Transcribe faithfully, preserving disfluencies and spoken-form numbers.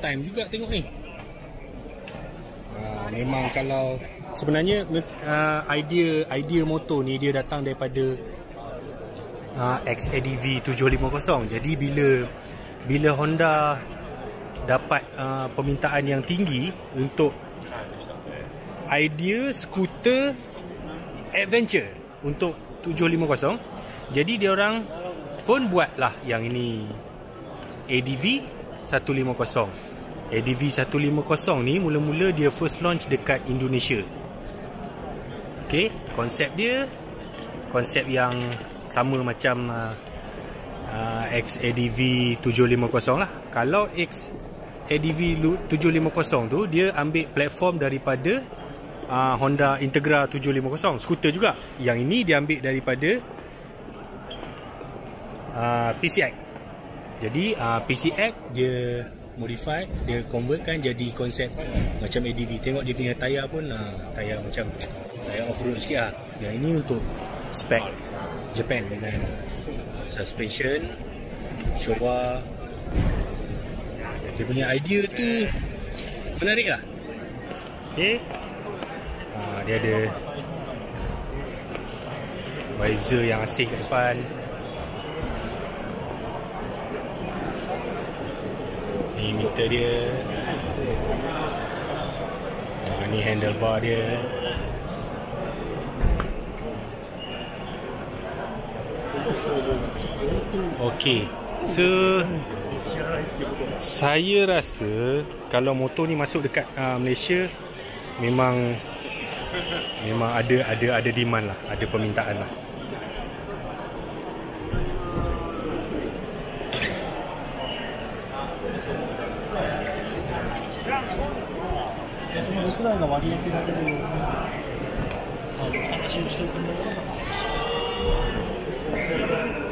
time juga tengok ni. uh, Memang kalau sebenarnya uh, idea idea motor ni dia datang daripada uh, X A D V tujuh lima kosong. Jadi bila bila Honda dapat uh, permintaan yang tinggi untuk idea skuter adventure untuk tujuh lima kosong, jadi dia orang pun buatlah yang ini, A D V seratus lima puluh. A D V seratus lima puluh ni mula-mula dia first launch dekat Indonesia. Okey, konsep dia konsep yang sama macam uh, uh, X A D V tujuh lima kosong lah. Kalau X A D V tujuh lima kosong tu dia ambil platform daripada uh, Honda Integra tujuh lima kosong, skuter juga. Yang ini dia ambil daripada uh, P C X. Jadi uh, P C X dia modify, dia convertkan jadi konsep macam A D V. Tengok dia punya tayar pun uh, tayar macam tayar off-road sikit lah. Yang ini untuk spek Japan dengan suspension Showa. Dia punya idea tu menarik lah. Okay, uh, dia ada visor yang asing kat depan. Ni meter dia. Ha, ni handlebar dia. Okey. So saya rasa kalau motor ni masuk dekat uh, Malaysia memang memang ada ada ada demand lah, ada permintaan lah. 아, 하나씩 시켜보는 거.